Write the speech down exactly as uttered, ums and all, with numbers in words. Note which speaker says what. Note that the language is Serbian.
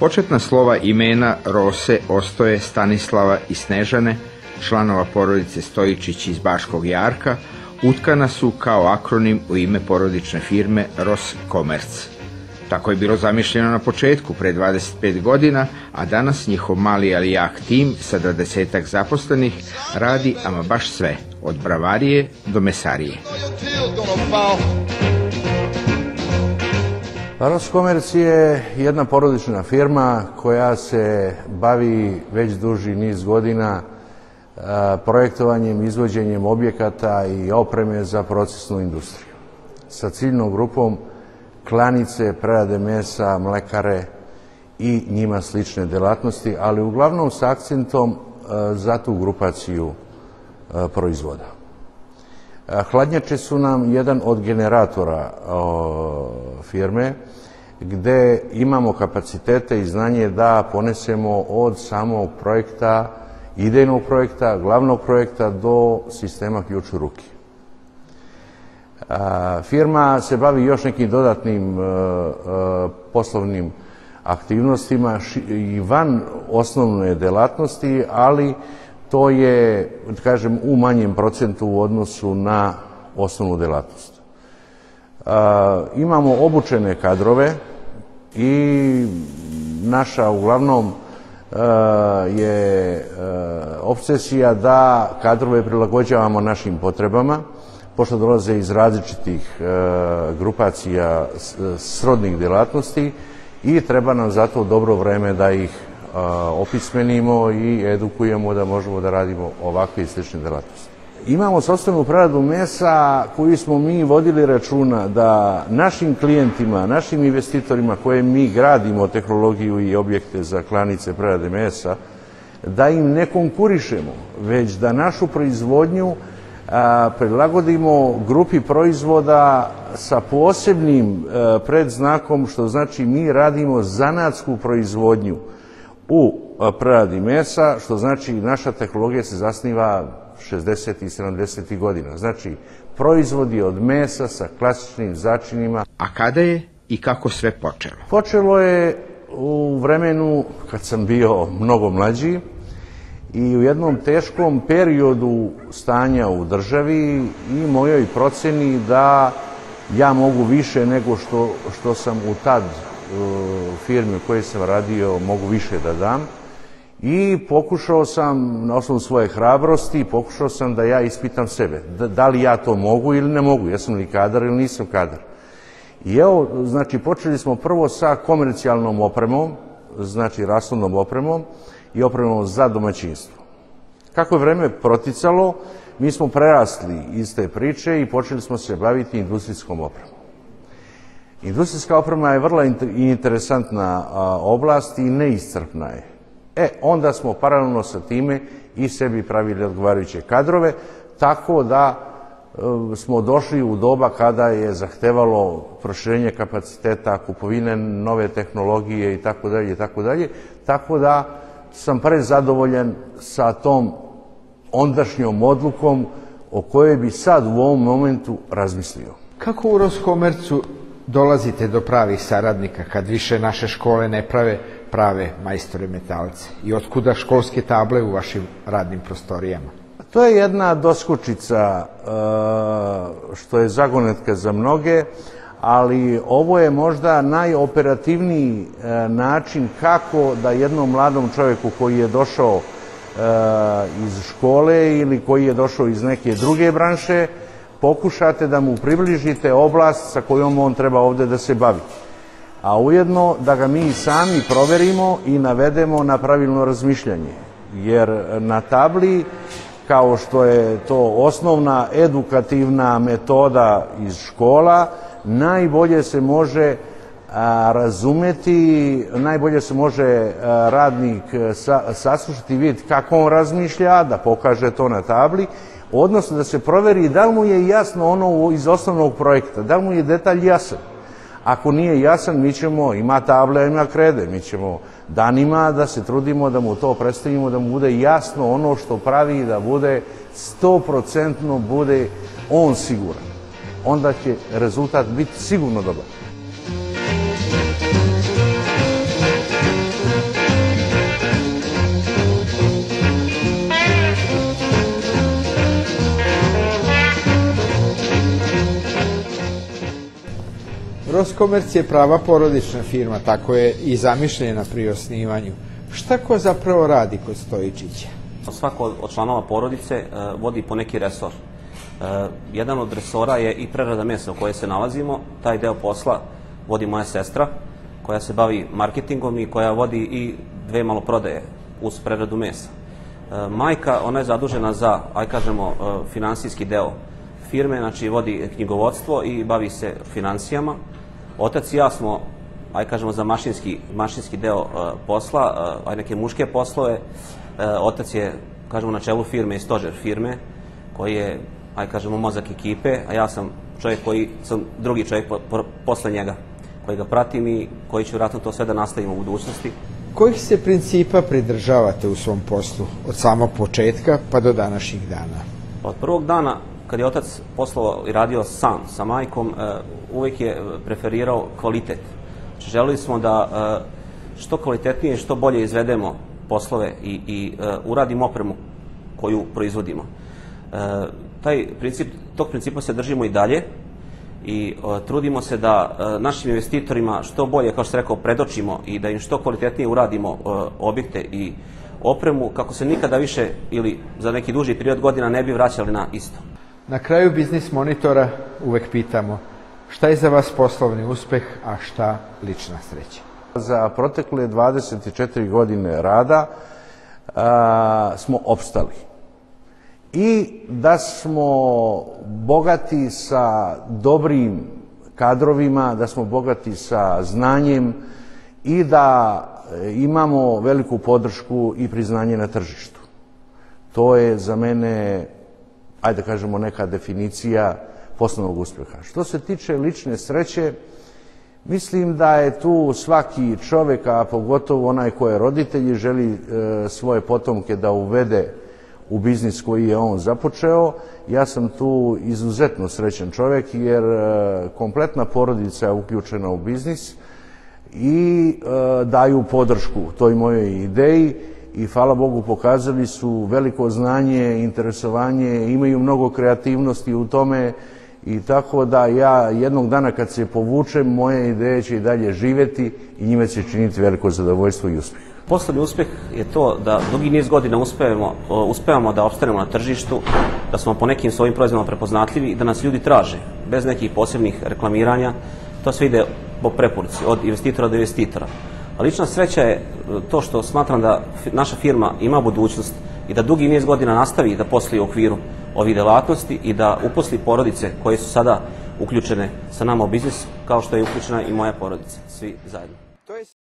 Speaker 1: Početna slova imena Rose, Ostoje, Stanislava i Snežane, članova porodice Stojičić iz Baškog Jarka, utkana su kao akronim u ime porodične firme Roskomerc. Tako je bilo zamišljeno na početku, pre dvadeset pet godina, a danas njihov mali ali jak tim sa dvadesetak zaposlenih radi ama baš sve, od bravarije do mesarije.
Speaker 2: Roskomerc je jedna porodična firma koja se bavi već duži niz godina projektovanjem, izvođenjem objekata i opreme za procesnu industriju. Sa ciljnom grupom klanice, prerade mesa, mlekare i njima slične delatnosti, ali uglavnom sa akcentom za tu grupaciju proizvoda. Hladnjače su nam jedan od generatora firme, gde imamo kapacitete i znanje da ponesemo od samog projekta, idejnog projekta, glavnog projekta do sistema ključ u ruke. Firma se bavi još nekim dodatnim poslovnim aktivnostima i van osnovne delatnosti, ali to je, kažem, u manjem procentu u odnosu na osnovnu delatnost. Imamo obučene kadrove i naša uglavnom je opsesija da kadrove prilagođavamo našim potrebama, pošto dolaze iz različitih grupacija srodnih delatnosti i treba nam zato dobro vreme da ih opismenimo i edukujemo da možemo da radimo ovakve i slične delatnosti. Imamo sopstvenu preradu mesa koju smo mi vodili računa da našim klijentima, našim investitorima koje mi gradimo tehnologiju i objekte za klanice prerade mesa, da im ne konkurišemo, već da našu proizvodnju prilagodimo grupi proizvoda sa posebnim predznakom, što znači mi radimo zanatsku proizvodnju u preradi mesa, što znači naša tehnologija se zasniva šezdesetih i sedamdesetih godina. Znači, proizvodi od mesa sa klasičnim začinima.
Speaker 1: A kada je i kako sve počelo?
Speaker 2: Počelo je u vremenu kad sam bio mnogo mlađi i u jednom teškom periodu stanja u državi i mojoj proceni da ja mogu više nego što, što sam u tad u firmi u kojoj sam radio mogu više da dam. I pokušao sam, na osnovu svoje hrabrosti, pokušao sam da ja ispitam sebe. Da, da li ja to mogu ili ne mogu, jesam li kadar ili nisam kadar. I evo, znači, počeli smo prvo sa komercijalnom opremom, znači rashodnom opremom i opremom za domaćinstvo. Kako je vreme proticalo, mi smo prerasli iz te priče i počeli smo se baviti industrijskom opremom. Industrijska oprema je vrlo interesantna oblast i neiscrpna je. E, onda smo paralelno sa time i sebi pravili odgovarajuće kadrove, tako da smo došli u doba kada je zahtevalo proširenje kapaciteta, kupovine nove tehnologije i tako dalje i tako dalje, tako da sam prezadovoljan sa tom ondašnjom odlukom o kojoj bi sad u ovom momentu razmislio.
Speaker 1: Kako u Roskomercu dolazite do pravih saradnika kad više naše škole ne prave prave majstore metalce? I otkuda školske table u vašim radnim prostorijama?
Speaker 2: To je jedna doskočica što je zagonetka za mnoge, ali ovo je možda najoperativniji način kako da jednom mladom čovjeku koji je došao iz škole ili koji je došao iz neke druge branše, pokušate da mu približite oblast sa kojom on treba ovde da se bavi. A ujedno da ga mi sami proverimo i navedemo na pravilno razmišljanje. Jer na tabli, kao što je to osnovna edukativna metoda iz škola, najbolje se može razumeti, najbolje se može radnik saslušati i vidjeti kako on razmišlja, da pokaže to na tabli, odnosno da se proveri da li mu je jasno ono iz osnovnog projekta, da li mu je detalj jasan. Ako nije jasan, mi ćemo, ima table, ima krede, mi ćemo danima da se trudimo da mu to predstavimo, da mu bude jasno ono što pravi, da bude sto procentno bude on siguran. Onda će rezultat biti sigurno dobar.
Speaker 1: Roskomerc je prava porodična firma, tako je i zamišljena pri osnivanju. Šta ko zapravo radi kod Stojičića?
Speaker 3: Svako od članova porodice vodi po neki resor. Jedan od resora je i prerada mesa u kojoj se nalazimo. Taj deo posla vodi moja sestra, koja se bavi marketingom i koja vodi i dve maloprodaje uz preradu mesa. Majka, ona je zadužena za, aj kažemo, finansijski deo firme, znači vodi knjigovodstvo i bavi se financijama. Otac i ja smo, aj kažemo, za mašinski, mašinski deo posla, aj neke muške poslove. Otac je, kažemo, na čelu firme i stožer firme, koji je, aj kažemo, mozak ekipe, a ja sam čovjek koji sam drugi čovjek po, po, posle njega, koji ga pratim i koji će vjerojatno to sve da nastavimo u budućnosti.
Speaker 1: Kojih se principa pridržavate u svom poslu od samog početka pa do današnjih dana?
Speaker 3: Od prvog dana, kad je otac poslovao i radio sam sa majkom, uvijek je preferirao kvalitet. Znači, želili smo da što kvalitetnije i što bolje izvedemo poslove i, i uradimo opremu koju proizvodimo. Taj princip, tog principa se držimo i dalje i uh, trudimo se da uh, našim investitorima što bolje, kao što se rekao, predočimo i da im što kvalitetnije uradimo uh, objekte i opremu kako se nikada više ili za neki duži period godina ne bi vraćali na isto.
Speaker 1: Na kraju Biznis Monitora uvek pitamo šta je za vas poslovni uspeh, a šta lična sreća?
Speaker 2: Za protekle dvadeset četiri godine rada a, smo opstali. I da smo bogati sa dobrim kadrovima, da smo bogati sa znanjem i da imamo veliku podršku i priznanje na tržištu. To je za mene, ajde da kažemo, neka definicija poslovnog uspeha. Što se tiče lične sreće, mislim da je tu svaki čovjek, a pogotovo onaj ko je roditelj i želi e, svoje potomke da uvede u biznis koji je on započeo. Ja sam tu izuzetno srećan čovjek jer e, kompletna porodica je uključena u biznis i e, daju podršku toj mojoj ideji i hvala Bogu pokazali su veliko znanje, interesovanje, imaju mnogo kreativnosti u tome i tako da ja jednog dana kad se povučem, moje ideje će i dalje živjeti i njime će činiti veliko zadovoljstvo i uspjeh.
Speaker 3: Poslovni uspjeh je to da dugi niz godina uspevamo, uspevamo da opstanemo na tržištu, da smo po nekim svojim proizvodima prepoznatljivi i da nas ljudi traže, bez nekih posebnih reklamiranja. To sve ide po preporuci, od investitora do investitora. A lična sreća je to što smatram da naša firma ima budućnost i da dugi niz godina nastavi da posluje u okviru ovih delatnosti i da uposli porodice koje su sada uključene sa nama u biznis, kao što je uključena i moja porodica, svi zajedno.